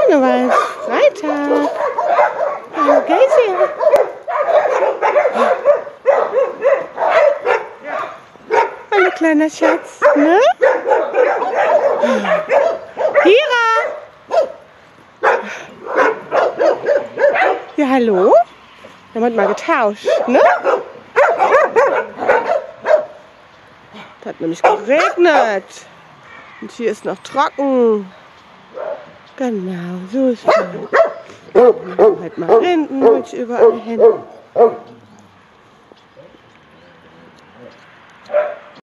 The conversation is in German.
Karneval, Freitag. Hallo Gacy. Hallo kleiner Schatz, ne? Kira! Ja, hallo? Wir haben mal getauscht, ne? Es hat nämlich geregnet. Und hier ist noch trocken. Genau, so ist es. Halt mal Rindenmilch überall hin.